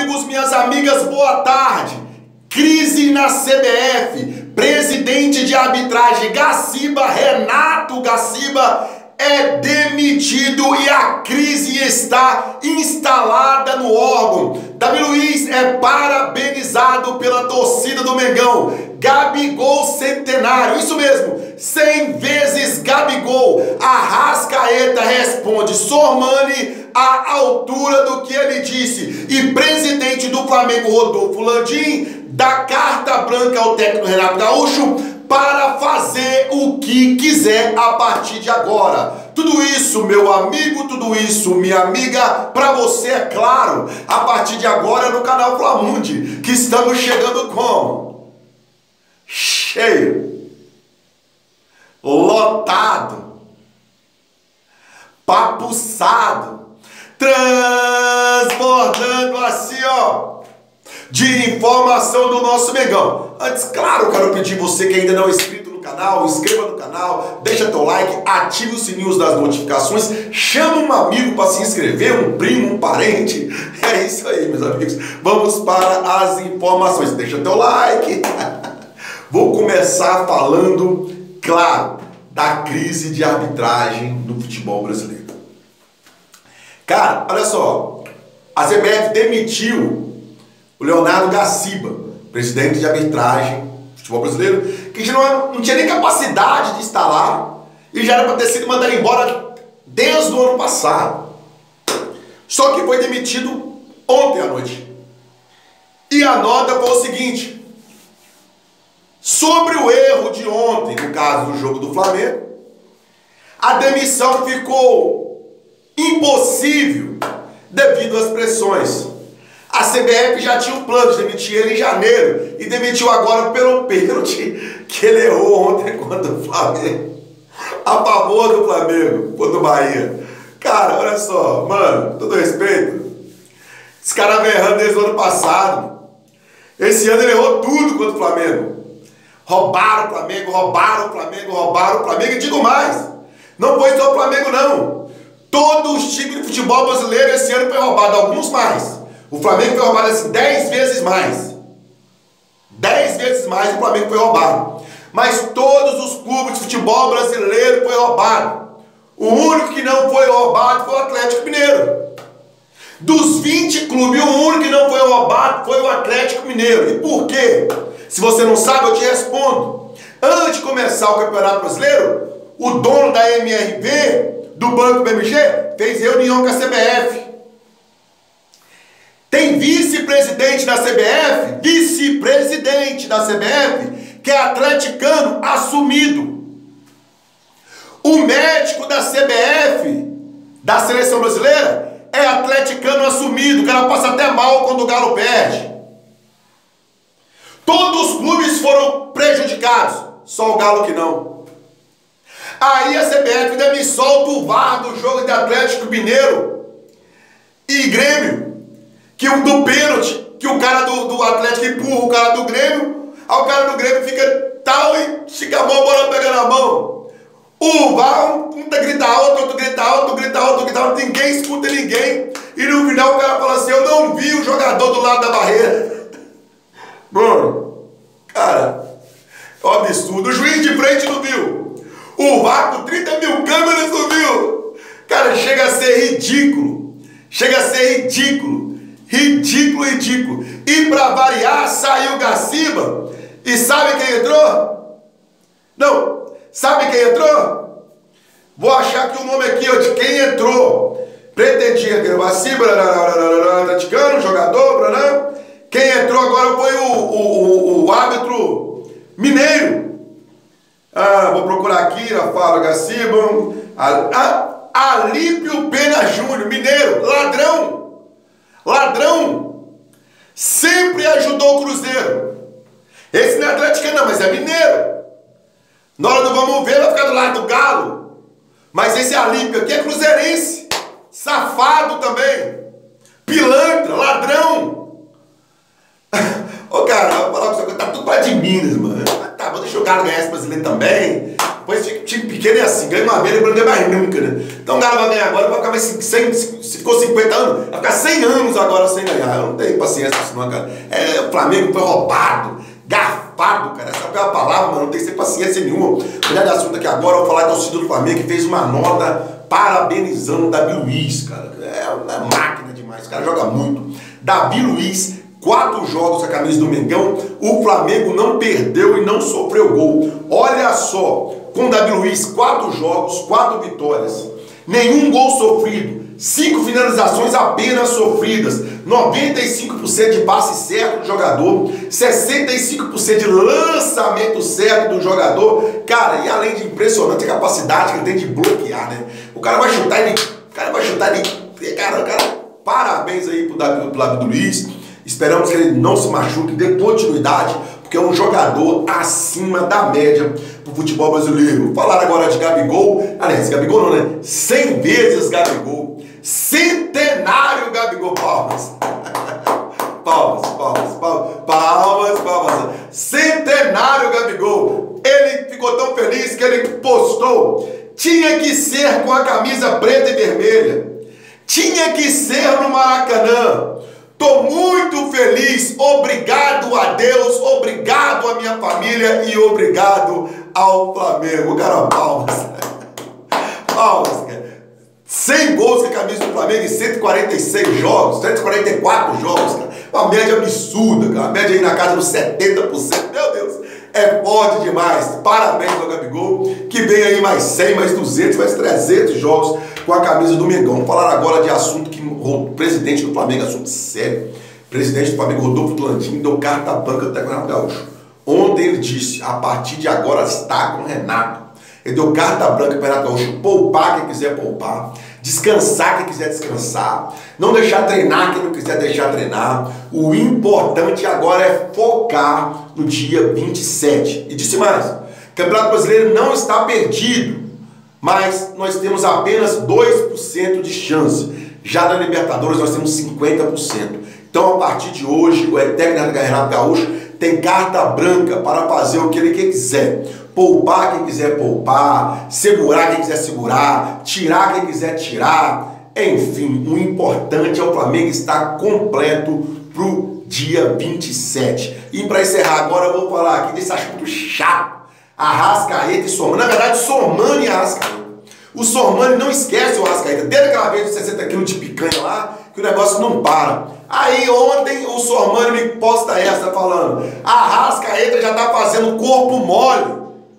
amigos, minhas amigas, boa tarde. Crise na CBF. Presidente de arbitragem Gaciba, Renato Gaciba, é demitido e a crise está instalada no órgão. Davi Luiz é parabenizado pela torcida do Mengão. Gabigol centenário, isso mesmo, 100 vezes Gabigol. Arrascaeta responde Sormani à altura do que ele disse. E presidente do Flamengo, Rodolfo Landim, dá carta branca ao técnico Renato Gaúcho para fazer o que quiser a partir de agora. Tudo isso, meu amigo, tudo isso, minha amiga, para você, é claro, a partir de agora no canal Flamundi, que estamos chegando como? Cheio, lotado, papuçado, transbordando assim, ó, de informação do nosso Mengão. Antes, claro, quero pedir você que ainda não é inscrito no canal, inscreva no canal, deixa teu like, ative os sininhos das notificações, chama um amigo para se inscrever, um primo, um parente. É isso aí, meus amigos. Vamos para as informações. Deixa teu like. Vou começar falando, claro, da crise de arbitragem no futebol brasileiro. Cara, olha só, a CBF demitiu o Leonardo Gaciba, presidente de arbitragem do futebol brasileiro, que já não tinha nem capacidade de estar lá e já era para ter sido mandado embora desde o ano passado. Só que foi demitido ontem à noite. E a nota foi o seguinte: sobre o erro de ontem, no caso do jogo do Flamengo, a demissão ficou impossível devido às pressões. A CBF já tinha um plano de demitir ele em janeiro e demitiu agora pelo pênalti que ele errou ontem contra o Flamengo. A favor do Flamengo, contra o Bahia. Cara, olha só, mano, todo respeito, esse cara vem errando desde o ano passado. Esse ano ele errou tudo contra o Flamengo. Roubaram o Flamengo, roubaram o Flamengo, roubaram o Flamengo. E digo mais, não foi só o Flamengo não. Todos os times de futebol brasileiro esse ano foi roubado, alguns mais. O Flamengo foi roubado assim 10 vezes mais. 10 vezes mais o Flamengo foi roubado. Mas todos os clubes de futebol brasileiro foi roubado. O único que não foi roubado foi o Atlético Mineiro. Dos 20 clubes, o único que não foi roubado foi o Atlético Mineiro. E por quê? Se você não sabe, eu te respondo. Antes de começar o Campeonato Brasileiro, o dono da MRV, do Banco BMG, fez reunião com a CBF. Tem vice-presidente da CBF, que é atleticano assumido. O médico da CBF, da seleção brasileira, é atleticano assumido. O cara passa até mal quando o Galo perde. Todos os clubes foram prejudicados, só o Galo que não. Aí a CBF ainda me solta o VAR do jogo de Atlético Mineiro e Grêmio, que o do pênalti, que o cara do Atlético empurra o cara do Grêmio, aí o cara do Grêmio fica tal e estica a mão, a bola pega na mão. O VAR, um grita alto, outro grita alto, outro grita alto, outro grita alto, ninguém escuta ninguém. E no final o cara fala assim: eu não vi o jogador do lado da barreira. Mano, cara, é um absurdo. O juiz de frente não viu. O VAR com 30 mil câmeras não viu. Cara, chega a ser ridículo. Chega a ser ridículo. Ridículo, ridículo. E pra variar, saiu o Gaciba. E sabe quem entrou? Não. Sabe quem entrou? Vou achar aqui o nome aqui, ó, de quem entrou. Pretendia que o Gaciba, atleticano, jogador, quem entrou agora foi o árbitro mineiro. Vou procurar aqui na fala Gaciba. Alípio Pena Júnior, mineiro, ladrão. Ladrão. Sempre ajudou o Cruzeiro. Esse não é atleticano não, mas é mineiro. Na hora do vamos ver, vai ficar do lado do Galo. Mas esse Alípio aqui é cruzeirense. Safado também. Pilantra, ladrão. Ô cara, vou falar com você, tá tudo para de Minas, mano. Tá, vou deixar o Galo ganhar esse brasileiro também. Depois fica time pequeno é assim, ganha uma vez, depois não ganha mais nunca, né? Então o cara vai ganhar agora, vai ficar mais 100, se ficou 50 anos, vai ficar 100 anos agora sem ganhar. Eu não tenho paciência com isso não, cara. O Flamengo foi roubado, garfado, cara. Essa é a palavra, mano, não tem que ter paciência nenhuma. Cuidado do assunto aqui agora, eu vou falar da torcida do Flamengo que fez uma nota parabenizando o Davi Luiz, cara. É uma máquina demais, o cara joga muito. Davi Luiz, 4 jogos com a camisa do Mengão, o Flamengo não perdeu e não sofreu gol. Olha só, com o Davi Luiz, 4 jogos, 4 vitórias, nenhum gol sofrido, 5 finalizações apenas sofridas, 95% de passe certo do jogador, 65% de lançamento certo do jogador, cara, e além de impressionante a capacidade que ele tem de bloquear, né? O cara vai chutar ele, cara, parabéns aí pro Davi Luiz. Esperamos que ele não se machuque, dê continuidade, porque é um jogador acima da média pro futebol brasileiro. Falar agora de Gabigol, aliás, Gabigol não, né? 100 vezes Gabigol, centenário Gabigol, palmas. Palmas. Centenário Gabigol. Ele ficou tão feliz que ele postou: tinha que ser com a camisa preta e vermelha, tinha que ser no Maracanã. Tô muito feliz, obrigado a Deus, obrigado à minha família e obrigado ao Flamengo. Cara, palmas. Palmas, cara. 100 gols com a camisa do Flamengo em 146 jogos, 144 jogos, cara. Uma média absurda, cara. Uma média aí na casa dos 70%. Meu Deus, é forte demais. Parabéns ao Gabigol, que vem aí mais 100, mais 200, mais 300 jogos com a camisa do Mengão. Vamos falar agora de assunto que o presidente do Flamengo, assunto sério. O presidente do Flamengo, Rodolfo Landim, deu carta branca até com o Renato Gaúcho. Ontem ele disse: a partir de agora está com o Renato. Ele deu carta branca para o Renato Gaúcho poupar quem quiser poupar, descansar quem quiser descansar, não deixar treinar quem não quiser deixar treinar. O importante agora é focar no dia 27. E disse mais: o Campeonato Brasileiro não está perdido, mas nós temos apenas 2% de chance. Já na Libertadores nós temos 50%. Então, a partir de hoje, o técnico Renato Gaúcho tem carta branca para fazer o que ele quiser. Poupar quem quiser poupar, segurar quem quiser segurar, tirar quem quiser tirar. Enfim, o importante é o Flamengo estar completo para o dia 27. E para encerrar agora, eu vou falar aqui desse assunto chato. Arrascaeta e Sormani. Na verdade, Sormani e Arrascaeta. O Sormani não esquece o Arrascaeta. Desde aquela vez de 60 quilos de picanha lá, que o negócio não para. Aí ontem o Sormani me posta essa falando: a Arrascaeta já está fazendo corpo mole.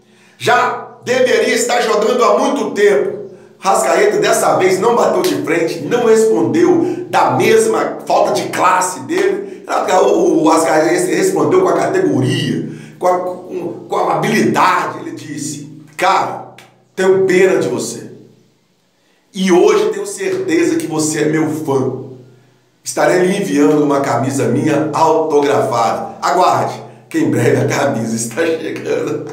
Já deveria estar jogando há muito tempo. Arrascaeta dessa vez não bateu de frente, não respondeu da mesma falta de classe dele. O Arrascaeta respondeu com a categoria, com a habilidade. Ele disse: cara, tenho pena de você. E hoje tenho certeza que você é meu fã. Estarei lhe enviando uma camisa minha autografada. Aguarde, que em breve a camisa está chegando.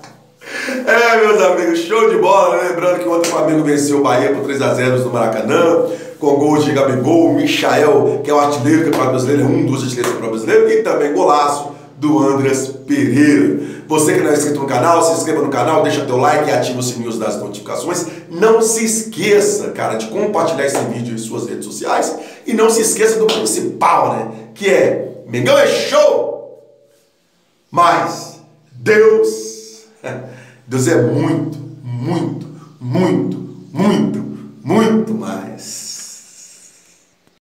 Meus amigos, show de bola. Lembrando que ontem o Flamengo venceu o Bahia por 3-0 no Maracanã, com gols de Gabigol, Michael, que é o artilheiro do Campeonato Brasileiro, é um dos artilheiros do Campeonato Brasileiro, e também golaço do Andreas Pereira. Você que não é inscrito no canal, se inscreva no canal, deixa teu like e ativa o sininho das notificações. Não se esqueça, cara, de compartilhar esse vídeo em suas redes sociais. E não se esqueça do principal, né? Que é: Mengão é show, mas Deus é muito, muito, muito, muito, muito mais.